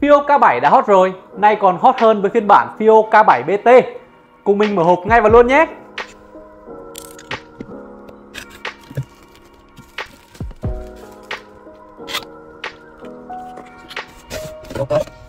FiiO K7 đã hot rồi, nay còn hot hơn với phiên bản FiiO K7 BT. Cùng mình mở hộp ngay vào luôn nhé. Ok.